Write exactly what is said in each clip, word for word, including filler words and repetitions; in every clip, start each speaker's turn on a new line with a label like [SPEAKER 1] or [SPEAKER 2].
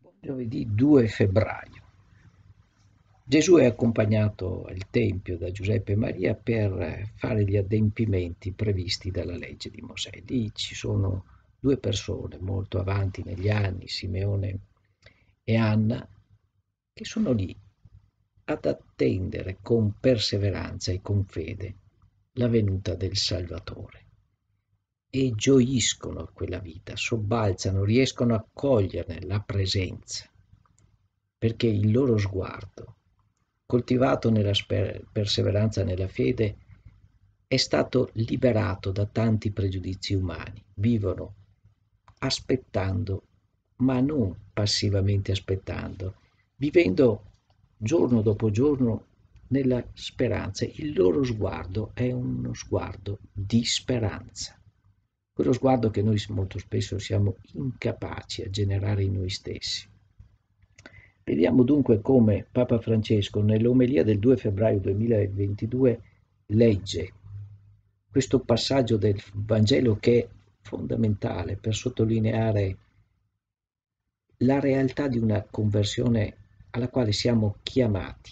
[SPEAKER 1] Giovedì due febbraio. Gesù è accompagnato al Tempio da Giuseppe e Maria per fare gli adempimenti previsti dalla legge di Mosè. Lì ci sono due persone molto avanti negli anni, Simeone e Anna, che sono lì ad attendere con perseveranza e con fede la venuta del Salvatore e gioiscono a quella vita, sobbalzano, riescono a coglierne la presenza, perché il loro sguardo, coltivato nella sper- perseveranza nella fede, è stato liberato da tanti pregiudizi umani. Vivono aspettando, ma non passivamente aspettando, vivendo giorno dopo giorno nella speranza. Il loro sguardo è uno sguardo di speranza, quello sguardo che noi molto spesso siamo incapaci a generare in noi stessi. Vediamo dunque come Papa Francesco nell'omelia del due febbraio duemilaventidue legge questo passaggio del Vangelo che è fondamentale per sottolineare la realtà di una conversione alla quale siamo chiamati,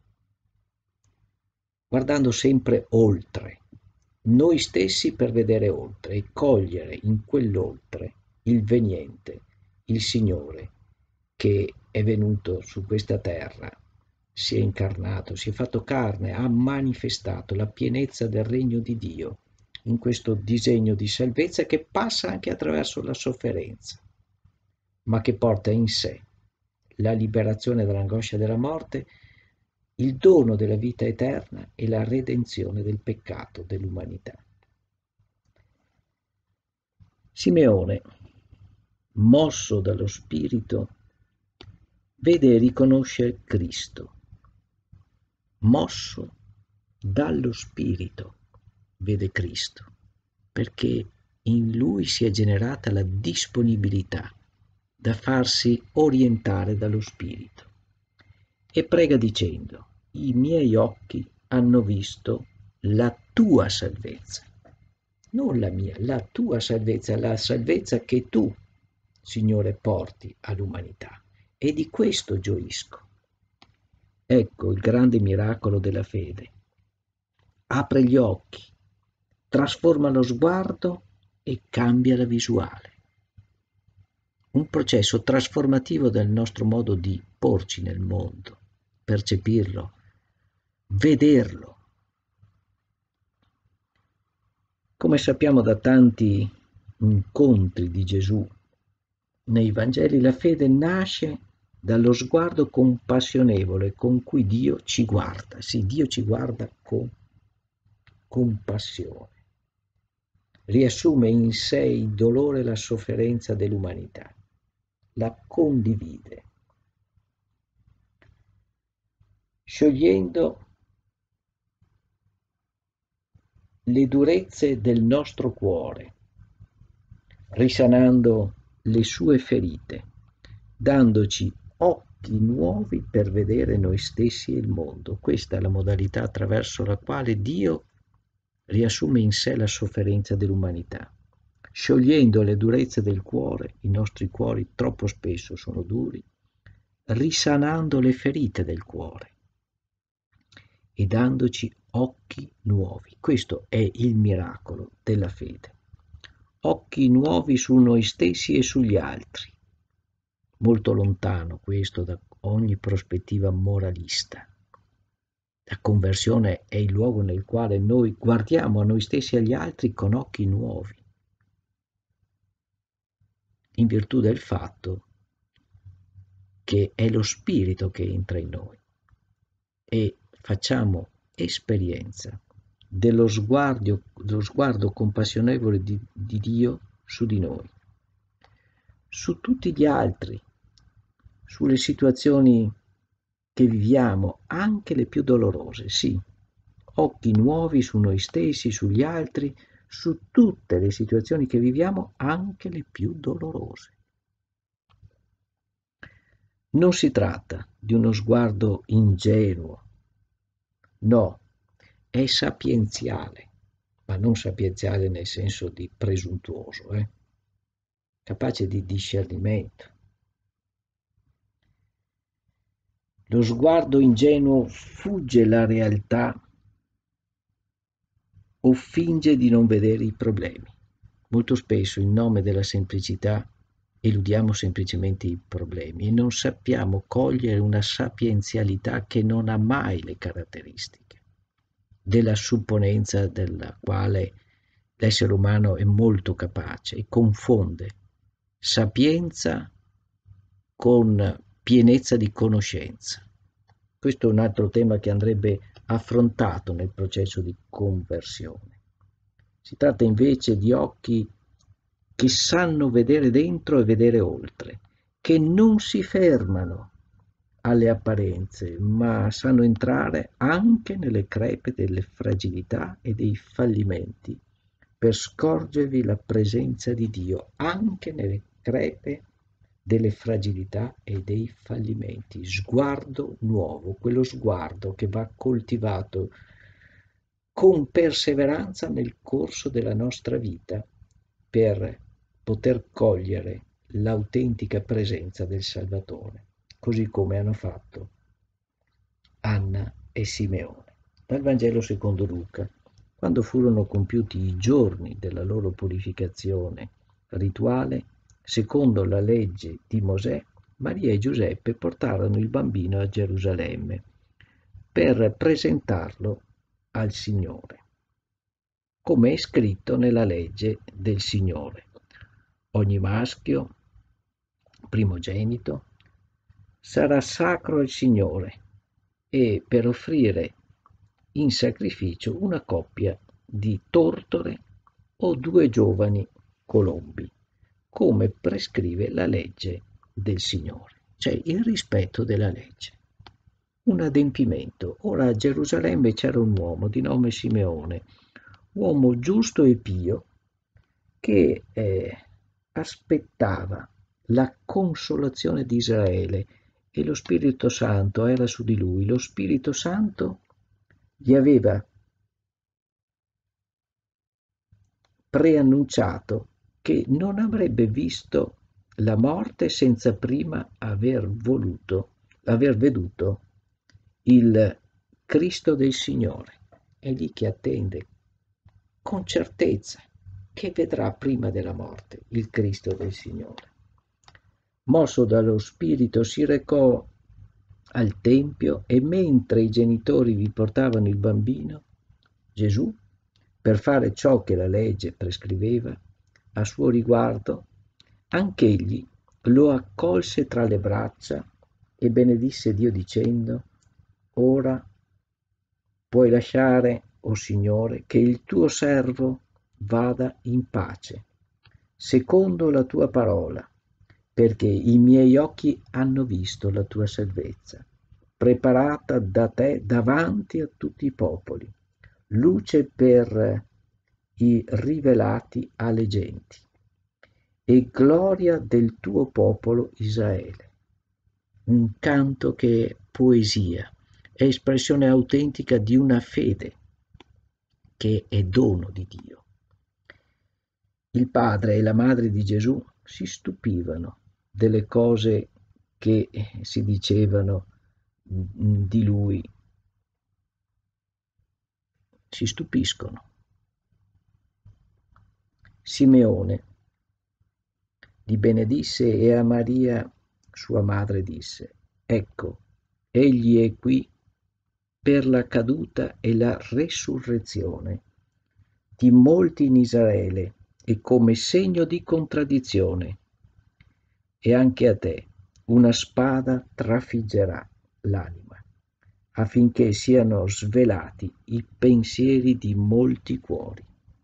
[SPEAKER 1] guardando sempre oltre, noi stessi per vedere oltre e cogliere in quell'oltre il veniente, il Signore che è venuto su questa terra, si è incarnato, si è fatto carne, ha manifestato la pienezza del regno di Dio in questo disegno di salvezza che passa anche attraverso la sofferenza, ma che porta in sé la liberazione dall'angoscia della morte, il dono della vita eterna e la redenzione del peccato dell'umanità. Simeone, mosso dallo Spirito, vede e riconosce Cristo. Mosso dallo Spirito, vede Cristo, perché in lui si è generata la disponibilità da farsi orientare dallo Spirito. E prega dicendo: i miei occhi hanno visto la tua salvezza, non la mia, la tua salvezza, la salvezza che tu, Signore, porti all'umanità. E di questo gioisco. Ecco il grande miracolo della fede. Apre gli occhi, trasforma lo sguardo e cambia la visuale. Un processo trasformativo del nostro modo di porci nel mondo, percepirlo, vederlo. Come sappiamo da tanti incontri di Gesù nei Vangeli, la fede nasce dallo sguardo compassionevole con cui Dio ci guarda. Sì, Dio ci guarda con compassione. Riassume in sé il dolore e la sofferenza dell'umanità. La condivide, sciogliendo le durezze del nostro cuore, risanando le sue ferite, dandoci occhi nuovi per vedere noi stessi e il mondo. Questa è la modalità attraverso la quale Dio riassume in sé la sofferenza dell'umanità, sciogliendo le durezze del cuore. I nostri cuori troppo spesso sono duri, risanando le ferite del cuore e dandoci occhi nuovi. Questo è il miracolo della fede. Occhi nuovi su noi stessi e sugli altri. Molto lontano questo da ogni prospettiva moralista. La conversione è il luogo nel quale noi guardiamo a noi stessi e agli altri con occhi nuovi, in virtù del fatto che è lo Spirito che entra in noi e facciamo esperienza dello sguardo, dello sguardo compassionevole di, di Dio su di noi, su tutti gli altri, sulle situazioni che viviamo, anche le più dolorose, sì, occhi nuovi su noi stessi, sugli altri, su tutte le situazioni che viviamo, anche le più dolorose. Non si tratta di uno sguardo ingenuo, no, è sapienziale, ma non sapienziale nel senso di presuntuoso, eh? Capace di discernimento. Lo sguardo ingenuo fugge la realtà o finge di non vedere i problemi. Molto spesso, in nome della semplicità, eludiamo semplicemente i problemi e non sappiamo cogliere una sapienzialità che non ha mai le caratteristiche della supponenza della quale l'essere umano è molto capace e confonde sapienza con pienezza di conoscenza. Questo è un altro tema che andrebbe affrontato nel processo di conversione. Si tratta invece di occhi che sanno vedere dentro e vedere oltre, che non si fermano alle apparenze, ma sanno entrare anche nelle crepe delle fragilità e dei fallimenti per scorgervi la presenza di Dio, anche nelle crepe delle fragilità e dei fallimenti. Sguardo nuovo, quello sguardo che va coltivato con perseveranza nel corso della nostra vita per poter cogliere l'autentica presenza del Salvatore, così come hanno fatto Anna e Simeone. Dal Vangelo secondo Luca: quando furono compiuti i giorni della loro purificazione rituale, secondo la legge di Mosè, Maria e Giuseppe portarono il bambino a Gerusalemme per presentarlo al Signore, come è scritto nella legge del Signore. Ogni maschio primogenito sarà sacro al Signore, e per offrire in sacrificio una coppia di tortore o due giovani colombi, come prescrive la legge del Signore, cioè il rispetto della legge. Un adempimento. Ora a Gerusalemme c'era un uomo di nome Simeone, uomo giusto e pio, che eh, aspettava la consolazione di Israele, e lo Spirito Santo era su di lui. Lo Spirito Santo gli aveva preannunciato che non avrebbe visto la morte senza prima aver voluto, aver veduto il Cristo del Signore. È lì che attende con certezza che vedrà prima della morte il Cristo del Signore. Mosso dallo Spirito si recò al Tempio, e mentre i genitori vi portavano il bambino Gesù per fare ciò che la legge prescriveva a suo riguardo, anch'egli lo accolse tra le braccia e benedisse Dio dicendo: ora puoi lasciare, o Signore, che il tuo servo vada in pace, secondo la tua parola, perché i miei occhi hanno visto la tua salvezza, preparata da te davanti a tutti i popoli, luce per i rivelati alle genti, e gloria del tuo popolo Israele. Un canto che è poesia, è espressione autentica di una fede che è dono di Dio. Il padre e la madre di Gesù si stupivano delle cose che si dicevano di lui, si stupiscono. Simeone li benedisse e a Maria, sua madre, disse: ecco, egli è qui per la caduta e la resurrezione di molti in Israele, e come segno di contraddizione. E anche a te una spada trafiggerà l'anima, affinché siano svelati i pensieri di molti cuori.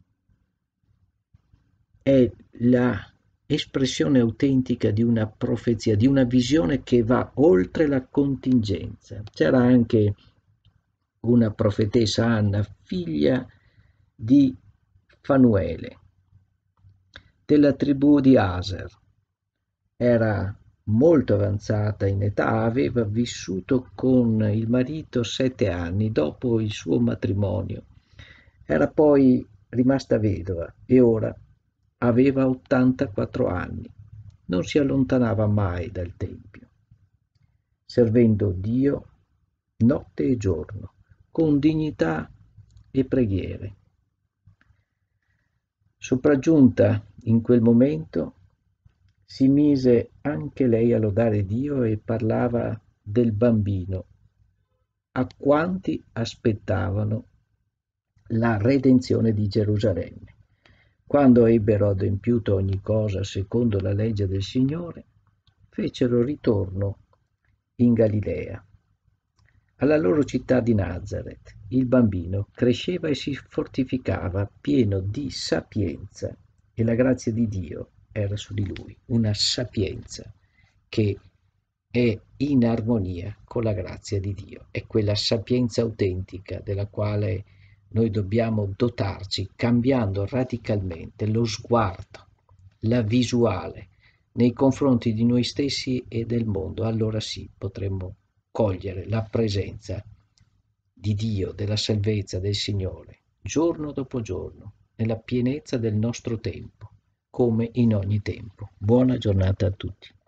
[SPEAKER 1] È la espressione autentica di una profezia, di una visione che va oltre la contingenza. C'era anche una profetessa, Anna, figlia di Fanuele, della tribù di Aser. Era molto avanzata in età, aveva vissuto con il marito sette anni dopo il suo matrimonio. Era poi rimasta vedova e ora aveva ottantaquattro anni. Non si allontanava mai dal Tempio. servendo Dio notte e giorno, con dignità e preghiere. Sopraggiunta in quel momento, si mise anche lei a lodare Dio e parlava del bambino a quanti aspettavano la redenzione di Gerusalemme. Quando ebbero adempiuto ogni cosa secondo la legge del Signore, fecero ritorno in Galilea, alla loro città di Nazaret. Il bambino cresceva e si fortificava, pieno di sapienza, e la grazia di Dio era su di lui, una sapienza che è in armonia con la grazia di Dio. È quella sapienza autentica della quale noi dobbiamo dotarci, cambiando radicalmente lo sguardo, la visuale nei confronti di noi stessi e del mondo. Allora sì, potremmo cogliere la presenza di Dio, della salvezza del Signore, giorno dopo giorno, nella pienezza del nostro tempo, come in ogni tempo. Buona giornata a tutti.